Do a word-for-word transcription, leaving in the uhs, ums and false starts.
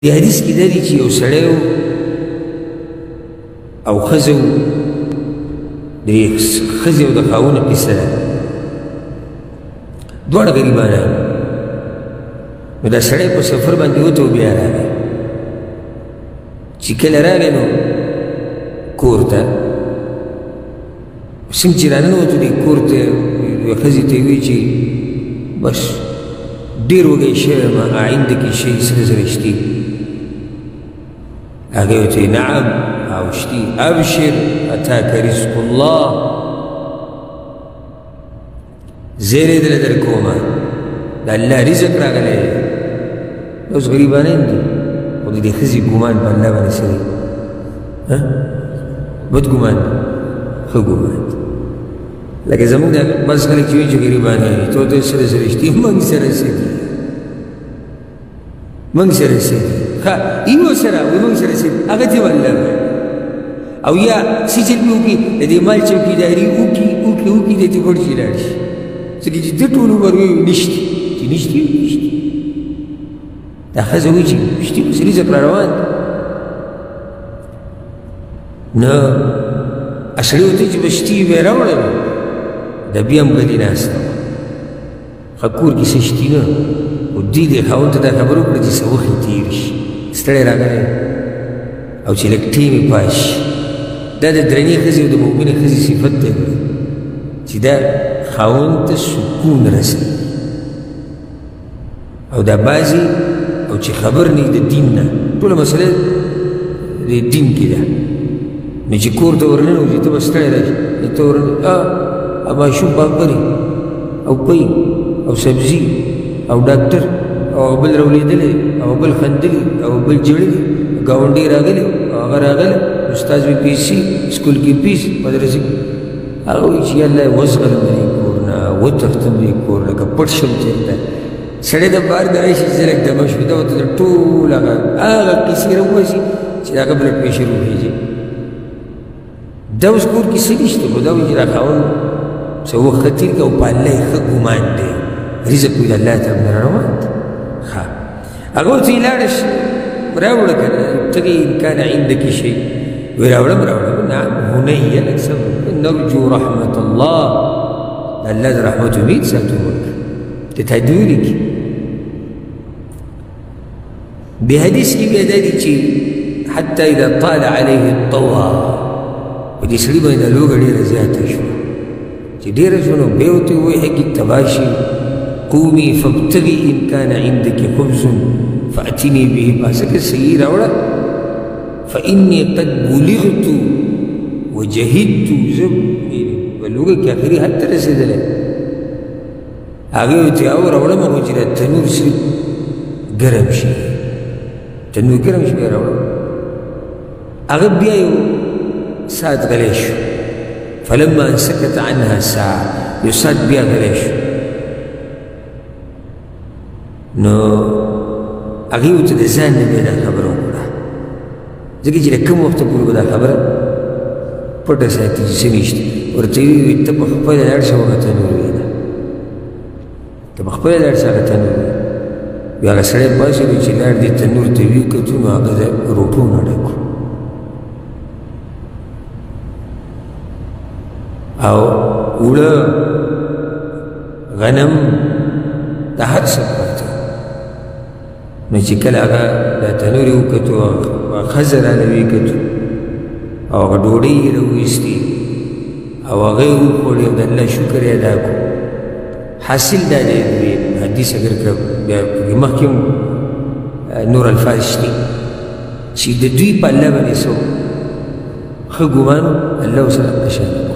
دی حدیث کی دا دی چی یو سڑیو او خزو دی خزو دا خاون قصه دا دوار غریبانا نو دا سڑی پا سفر باندی ہوتو بیا راگی چی کل راگی نو کورتا سنگ چی رانن ہوتو دی کورتا خزی تیوی چی بس دیر ہو گئی شیع ما عندکی شیع سرزرشتی آگے ہوتی نعم آوشتی ابشر اتاک رزق اللہ زیر دل در کوما دا اللہ رزق را گلے اس غریبانین دی خود دی خزی گمان پا اللہ بانی سری بد گمان خو گمان لیکن زمان دا بس خلق چوئی چو غریبانین تو تو سر سرشتی منگ سر سیدی منگ سر سیدی خواہ ایو سرا وی منگ سر سیدی اگتی واللہ بانی او یا سی چل بھی اوکی دی مال چوکی داری اوکی اوکی اوکی دیتی بڑ چی لارش سکی چی در طولو بروی نشتی چی نشتی نشتی دا خزوی چی نشتی بسری زکر روان نا اصلی ہوتی چی بشتی بے روڑا دا بیام گدی ناستا خکور کی سشتی نا و دی دی خواهن تا دا خبرو کرد جی سوخی تیرش ستڑی را گره او چی لک تیمی پاش دا دا درنی خزی و دا مؤمن خزی صفت دا چی دا خواهن تا سکون رسل او دا بازی او چی خبر نی دا دین نا طول مسئلہ دا دین کی دا نو چی کور تا ورنن او چی تا بستڑی را چی تا ورنن آه اما شو باقری او پی او سبزی او ڈاکٹر او بل رولی دلی او بل خندلی او بل جڑی گاونڈی راگلی او اگر راگلی استاذ بھی پیسی اسکول کی پیس مدرسی آگوی چی اللہ وزغل مری کورنا وطفتن مری کورنا که پڑشم چیتا سڑی دا بار درائشی زلک دمشو دا وطا دا طول آگا آگا کسی رویسی چی آگا بلک پیشی رو بھیجی دا اس کور کسی نشتا خداوی چی را خواهن سو خطیر کا اوپا اللہ خق گمان دے رزق ویل اللہ تا ابن روان دے خواه اگو تی لارش راوڑا کنا تقی انکان عندکی شئی وی راوڑا مراوڑا نعم هنی لک سب نرجو رحمت اللہ اللہ دا رحمت امید ساتو بک تتحدوری کی بحدیث کی بیدادی چی حتی اذا طال علیه الطوا ودی سلیبا اذا لوگا دیر زیادتا شو چی دیر شنو بیوتی ہوئی حقی تباشی قومی فابتغی ان کان عندکی خبز فأتنی به باسک سیئی راوڑا فإنی قد بلغت وجہدت زب بلوگا کی آخری حد ترسی دلے آگے ہوتی آو راوڑا مگو چرا تنور صرف گرم شی تنور گرم شی راوڑا آگے بیایو سات غلیشو فلما انسكت عنها ساعة يصاد بها غليش نو اغيو تدزان نبي دا خبرون قرآن زكي جيلا كم وقت قولوا دا خبر پرده ساعتي جسنيشت ورطيوي ويتبا خبال الارشا وغا تنور ويدا تبا خبال الارشا وغا تنور ويدا ويغا سرين باسي ويچي لار دي تنور تيوي كتو نو آغا دا روپون اڑاكو او اوڑا غنم دا هر سب پاتا نو چی کل آگا دا تنوری وکتو و خزر آلوی کتو او آگا دوڑی رویستی او آگای اوپوڑی دا اللہ شکر ادا کو حاصل دا دے دوی حدیث اگر که محکم نور الفارشتی چی دا دوی پا اللہ بنی سو خگوانو اللہ وسلم نشان